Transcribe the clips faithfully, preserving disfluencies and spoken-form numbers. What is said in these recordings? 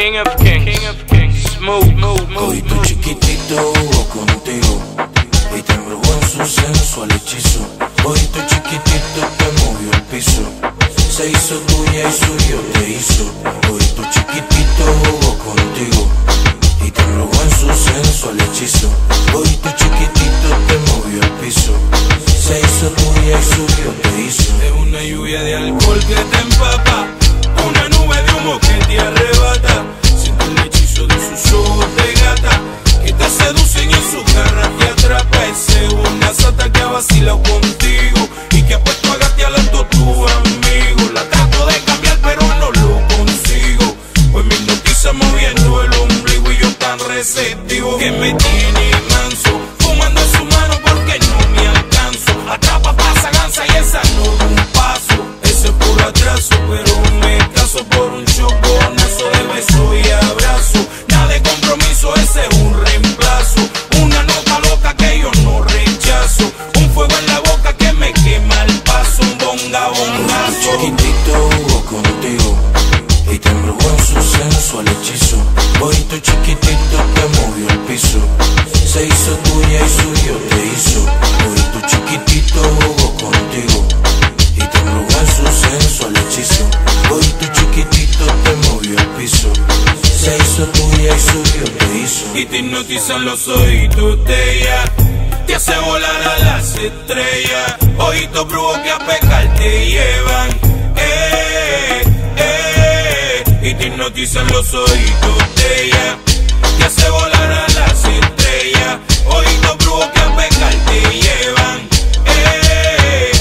King of Kings, King of Kings. Smooth, move, move. Cojito chiquitito jugó contigo y te embrujó en su sensual hechizo. Cojito chiquitito te movió el piso, se hizo tuya y suyo te hizo. Cojito chiquitito jugó contigo y te embrujó en su sensual hechizo. Cojito chiquitito te movió el piso, se hizo tuya y suyo te hizo. Es una lluvia de alcohol que te empapa, una nube de humo que te arrebata. Siente el hechizo de sus ojos de gata que te seducen y en su garra te atrapa. Es una sata que ha vacilado contigo y que ha puesto a gatear a todos tus amigos. La trato de cambiar pero no lo consigo, pues me hipnotiza moviendo el ombligo y yo tan receptivo que me tiene manso, fumando en su mano porque no me alcanzo. Atrapa, pasa, gansa y esa no da un paso. Ese es puro atraso, pero me caso por un choconazo de beso y abrazo. Nada de compromiso, ese es un reemplazo. Una nota loca que yo no rechazo, un fuego en la boca que me quema el paso. Un bonga, bongazo. Chiquitito jugó contigo y te embrujó en su sensual hechizo. Cojito chiquitito te movió el piso, se hizo tuya y suyo te hizo. Cojito chiquitito jugó contigo y te embrujó en su sensual hechizo. Cojito chiquitito te movió el piso, se hizo tuya y suyo te hizo. Y te hipnotizan los ojitos de ella, te hace volar a las estrellas. Ojitos brujos que a pecar te llevan, eh, eh. Y te hipnotizan los ojitos de ella, te hace volar a las estrellas. Ojitos brujos que a pecar te llevan, eh,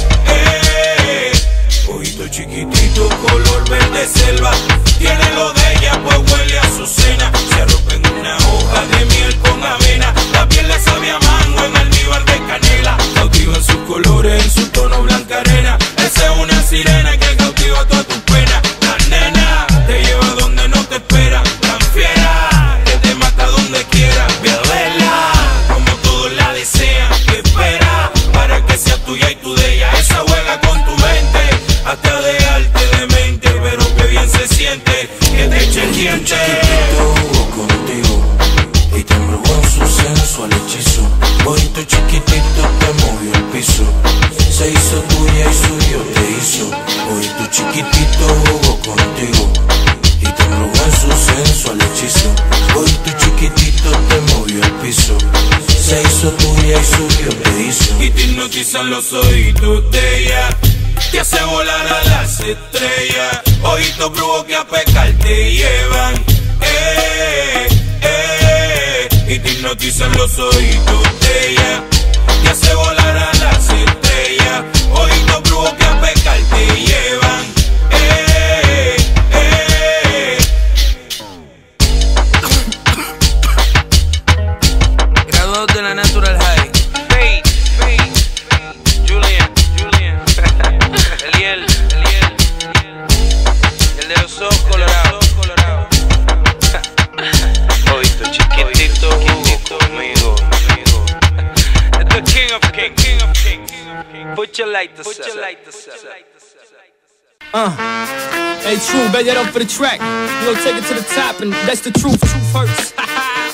eh. Ojito chiquitito color verde selva, tiene lo de ella pues huele a azucena. Se arropa en una hoja de miel con avena, la piel le sabe a mango en almíbar de canela. Cautiva en sus colores, en su tono blanca arena. Esa es una sirena que cautiva toda tu pena. La nena te lleva donde no te espera, tan fiera que te mata donde quiera. Ve a verla como todos la desean, que espera para que sea tuya y tú de ella. Esa juega con tu mente hasta dejarte demente, pero que bien se siente que te eche el diente. Chiquitito jugó contigo y te embrujó en su sensual hechizo. Cojito chiquitito te movió el piso, se hizo tuya y suyo te hizo. Cojito chiquitito jugó contigo y te embrujó en su sensual hechizo. Cojito chiquitito te movió el piso, se hizo tuya y suyo te hizo. Y te hipnotizan los ojitos de ella, te hace volar a las estrellas. Ojitos brujos que a pecar te llevan, eh, eh. Y te hipnotizan los ojitos de ella, te hace volar a las estrellas. Ojitos brujos que a pecar te llevan, eh, eh. Graduado de la Natural High. Fade, Fade, Julian, Julian. Eliel, Eliel, el de los ojos colorados. Ojito chiquitito, jugó conmigo. The King of Kings, King of Kings. Put your light to set. Uh, hey, true, bet that up for the track. You gon' take it to the top, and that's the truth. Truth hurts.